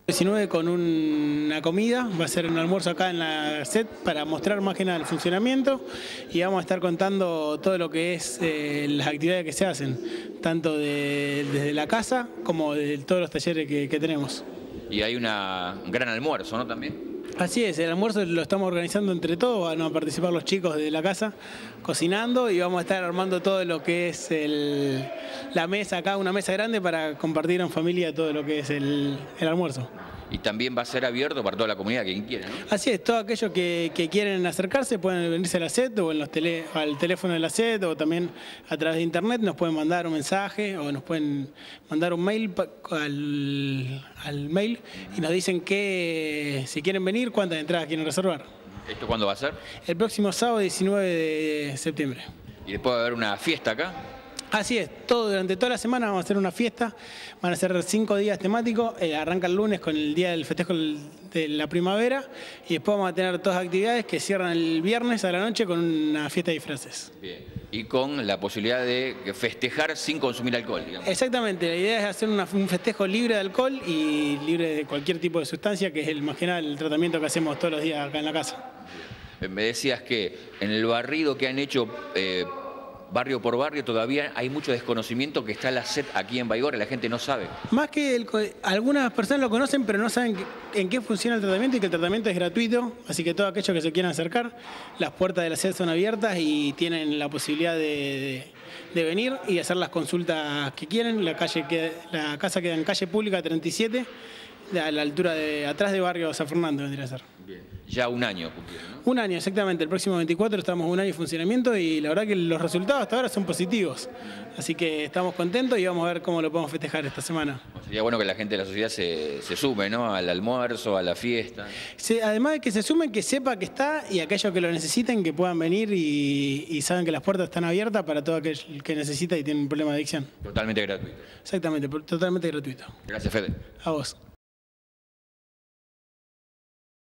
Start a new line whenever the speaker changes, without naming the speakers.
19 con una comida, va a ser un almuerzo acá en la SED para mostrar más que nada el funcionamiento y vamos a estar contando todo lo que es las actividades que se hacen, tanto desde la casa como de todos los talleres que tenemos.
Y hay un gran almuerzo, ¿no? También.
Así es, el almuerzo lo estamos organizando entre todos, van a participar los chicos de la casa cocinando y vamos a estar armando todo lo que es la mesa acá, una mesa grande para compartir en familia todo lo que es el almuerzo.
Y también va a ser abierto para toda la comunidad, quien quiera, ¿no?
Así es, todos aquellos que quieren acercarse pueden venirse a la SED o al teléfono de la SED o también a través de internet nos pueden mandar un mensaje o nos pueden mandar un mail al mail y nos dicen que si quieren venir, cuántas entradas quieren reservar.
¿Esto cuándo va a ser?
El próximo sábado 19 de septiembre.
¿Y después va a haber una fiesta acá?
Así es, durante toda la semana vamos a hacer una fiesta, van a ser 5 días temáticos, arranca el lunes con el día del festejo de la primavera y después vamos a tener todas las actividades que cierran el viernes a la noche con una fiesta de disfraces.
Bien. Y con la posibilidad de festejar sin consumir alcohol, digamos.
Exactamente, la idea es hacer un festejo libre de alcohol y libre de cualquier tipo de sustancia, que es más que nada el tratamiento que hacemos todos los días acá en la casa.
Bien. Me decías que en el barrido que han hecho barrio por barrio todavía hay mucho desconocimiento que está la SED aquí en Baigorria, la gente no sabe.
Más que algunas personas lo conocen, pero no saben en qué funciona el tratamiento y que el tratamiento es gratuito, así que todos aquellos que se quieran acercar, las puertas de la SED son abiertas y tienen la posibilidad de venir y hacer las consultas que quieren. La casa queda en calle Pública 37, a la altura de atrás de barrio San Fernando vendría a ser.
Bien. Ya un año cumplieron, ¿no?
Un año, exactamente. El próximo 24 estamos un año en funcionamiento y la verdad que los resultados hasta ahora son positivos. Así que estamos contentos y vamos a ver cómo lo podemos festejar esta semana.
Sería bueno que la gente de la sociedad se sume, ¿no? Al almuerzo, a la fiesta.
Sí, además de que se sumen, que sepa que está y aquellos que lo necesiten que puedan venir y saben que las puertas están abiertas para todo aquel que necesita y tiene un problema de adicción.
Totalmente gratuito.
Exactamente, totalmente gratuito.
Gracias, Fede.
A vos.